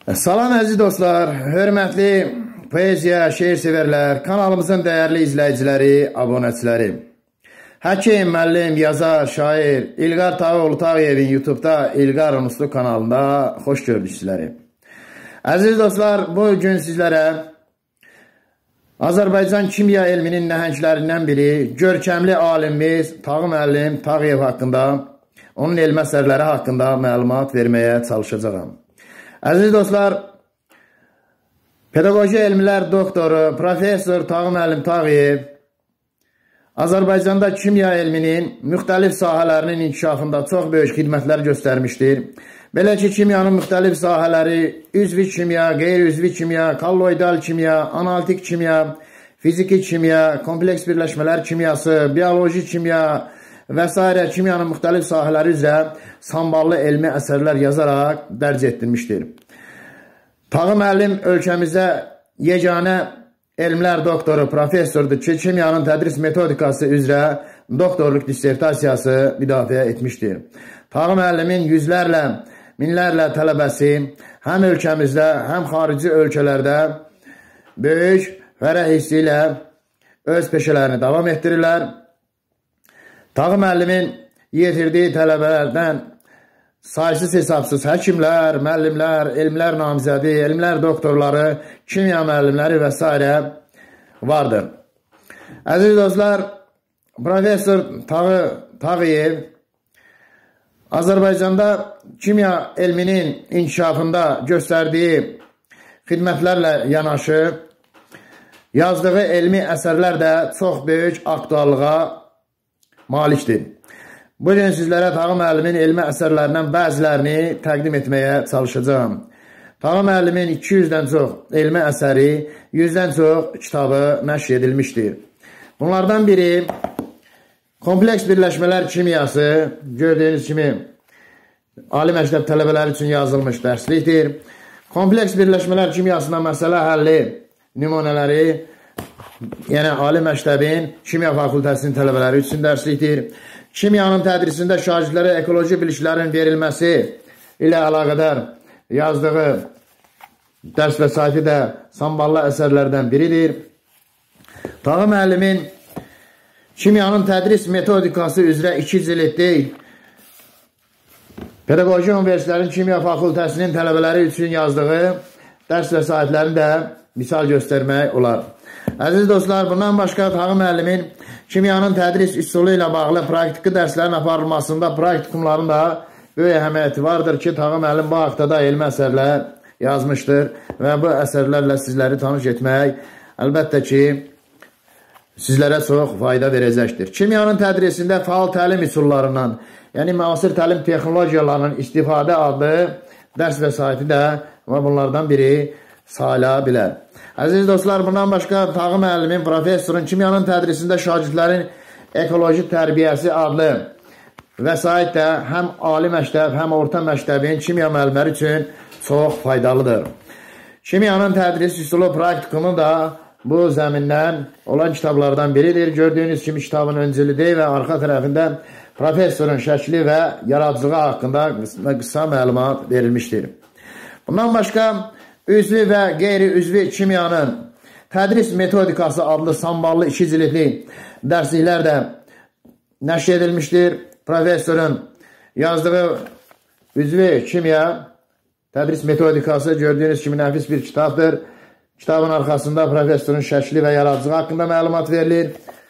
Salam əziz dostlar, hörmətli poeziya, şeir sevərlər, kanalımızın dəyərli izləyiciləri, abunəçiləri. Həkim, müəllim, yazar, şair İlqar Tağıoğlu Tağıyevin YouTube'da İlqar Unuslu kanalında xoş gördük sizləri. Əziz dostlar, bu gün sizlərə Azərbaycan kimya elminin nəhənglərindən biri, görkəmli alimimiz Tağı müəllim Tağıyev haqqında, onun elm əsərləri haqqında məlumat verməyə çalışacağam. Əziz dostlar, pedaqoji elmlər doktoru, professor Tağı müəllim Tağıyev Azərbaycanda kimya elminin müxtəlif sahələrinin inkişafında çox böyük xidmətlər göstərmişdir. Belə ki, kimyanın müxtəlif sahələri üzvi kimya, qeyri-üzvi kimya, kolloidal kimya, analitik kimya, fiziki kimya, kompleks birləşmələr kimyası, bioloji kimya və s. kimyanın müxtəlif sahələri üzrə samballı elmi əsərlər yazaraq dərc etdirmişdir. Tağı müəllim ölkəmizdə yeganə elmlər doktoru, professordur ki, kimyanın tədris metodikası üzrə doktorluq dissertasiyası müdafiə etmişdir. Tağı müəllimin yüzlərlə, minlərlə tələbəsi həm ölkəmizdə, həm xarici ölkələrdə böyük fərəh hissi ilə öz peşələrini davam etdirirlər. Tağı müəllimin yetirdiyi tələbələrdən saysız hesabsız həkimlər, müəllimlər, elmlər namizədi, elmlər doktorları, kimya müəllimləri və s. vardır. Əziz dostlar, professor Tağıyev Azərbaycanda kimya elminin inkişafında göstərdiyi xidmətlərlə yanaşı, yazdığı elmi əsərlər də çox böyük aktuallığa malikdir. Bugün sizlərə Tağı müəllimin elmi əsərlərindən bəzilərini təqdim etməyə çalışacağım. Tağı müəllimin 200-dən çox elmi əsəri, 100-dən çox kitabı nəşr edilmişdir. Bunlardan biri kompleks birləşmələr kimyası, gördüyünüz kimi ali məktəb tələbələri üçün yazılmış dərslikdir. Kompleks birləşmələr kimyasında məsələ həlli nümunələri, yəni ali məktəbin kimya fakültəsinin tələbələri üçün dərslikdir. Kimyanın tədrisində şagirdlərə ekoloji biliklərin verilməsi ilə əlaqədar yazdığı dərs vəsaiti də samballı əsərlərdən biridir. Tağı müəllimin kimyanın tədris metodikası üzrə 2 cildlik Pedaqoji Universitetinin Kimya Fakültəsinin tələbələri üçün yazdığı dərs vəsaitlərini də misal göstərmək olar. Əziz dostlar, bundan başqa Tağı müəllimin kimyanın tədris üsulu ilə bağlı praktiki dərslərin aparılmasında praktikumların da böyük əhəmiyyəti vardır ki, Tağı müəllim bu haqda elmi əsərlər yazmışdır və bu əsərlərlə sizləri tanış etmək əlbəttə ki, sizlərə çox fayda verəcəkdir. Kimyanın tədrisində faal təlim üsullarından, yəni müasir təlim texnologiyalarının istifadə adlı dərs vəsaiti də bunlardan biri sayıla bilər. Əziz dostlar, bundan başqa Tağı müəllimin professorun kimyanın tədrisində şagirdlərin ekoloji tərbiyəsi adlı vəsait də həm ali məktəb, həm orta məktəbin kimya müəllimləri üçün çox faydalıdır. Kimyanın tədris üsulu praktikumu da bu zəmindən olan kitablardan biridir. Gördüyünüz kimi kitabın öncülüdür və arxa tərəfində professorun şəkli və yaradıcılığı haqqında qısa məlumat verilmişdir. Bundan başqa üzvi və qeyri-üzvi kimyanın tədris metodikası adlı samballı 2 cildlik dərsliklər də nəşr edilmişdir. Professorun yazdığı üzvi kimya tədris metodikası gördüyünüz kimi nəfis bir kitabdır. Kitabın arxasında professorun şəkli və yaradıcılığı haqqında məlumat verilir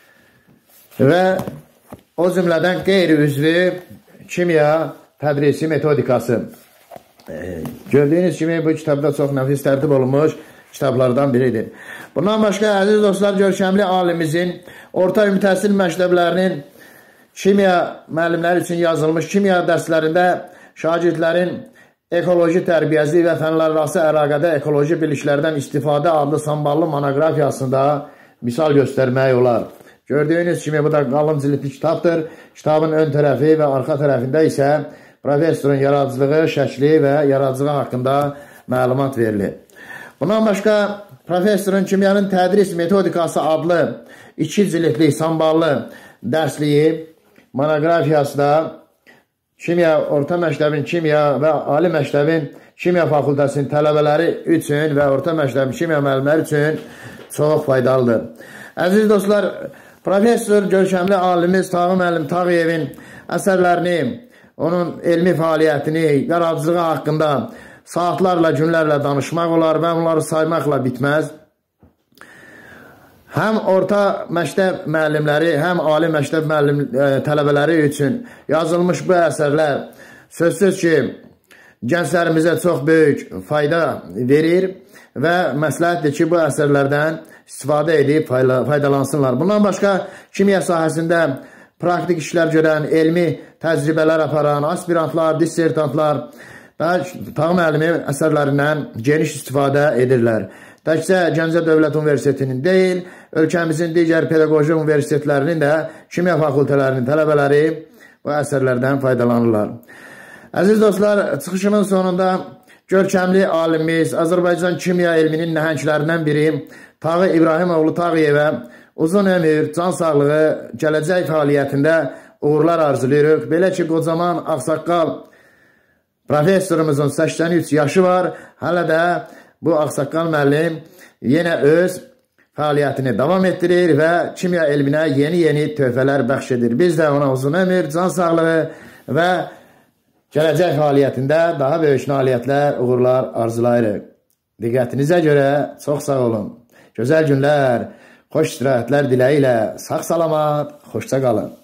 və o cümlədən qeyri-üzvi kimya tədrisi metodikası. Gördüyünüz kimi bu kitabda çox nəfis tərtib olunmuş kitablardan biridir. Bundan başqa, əziz dostlar, görkəmli alimimizin orta ümumi təhsil məktəblərinin kimya müəllimləri üçün yazılmış kimya dərslərində şagirdlərin ekoloji tərbiyəsi və fənlərarası əlaqədə ekoloji biliklərdən istifadə adlı samballı monoqrafiyasında misal göstərmək olar. Gördüyünüz kimi bu da qalın cildli kitabdır. Kitabın ön tərəfi və arxa tərəfində isə professorun yaradıcılığı, şəkli və yaradıcılığı haqqında məlumat verilir. Bundan başqa, professorun kimyanın tədris metodikası adlı 2 cildlik samballı dərsliyi monoqrafiyası da kimya, orta məktəbin kimya və ali məktəbin kimya fakültəsinin tələbələri üçün və orta məktəb kimya müəllimləri üçün çox faydalıdır. Əziz dostlar, professor, görkəmli alimimiz Tağı müəllim Tağıyevin əsərlərini, onun elmi fəaliyyətini, yaradıcılığı haqqında saatlarla, günlərlə danışmaq olar və onları saymaqla bitməz. Həm orta məktəb müəllimləri, həm ali məktəb tələbələri üçün yazılmış bu əsərlər sözsüz ki, gənclərimizə çox böyük fayda verir və məsləhətdir ki, bu əsərlərdən istifadə edib faydalansınlar. Bundan başqa, kimya sahəsində praktik işlər görən, elmi təcrübələr aparan aspirantlar, dissertantlar Tağı müəllimin əsərlərindən geniş istifadə edirlər. Təkcə Gəncə Dövlət Universitetinin deyil, ölkəmizin digər pedaqoji universitetlərinin də kimya fakültələrinin tələbələri bu əsərlərdən faydalanırlar. Əziz dostlar, çıxışımın sonunda görkəmli alimimiz, Azərbaycan kimya elminin nəhənglərindən biri Tağı İbrahimoğlu Tağıyevə uzun ömür, can sağlığı, gələcək fəaliyyətində uğurlar arzulayırıq. Belə ki, qocaman ağsaqqal professorumuzun 83 yaşı var. Hələ də bu ağsaqqal müəllim yenə öz fəaliyyətini davam etdirir və kimya elminə yeni töhfələr bəxş edir. Biz də ona uzun ömür, can sağlığı və gələcək fəaliyyətində daha böyük nailiyyətlər, uğurlar arzulayırıq. Diqqətinizə görə çox sağ olun. Gözəl günlər, xoş istirahətlər diləyi ilə sağ salamat, xoşça qalın.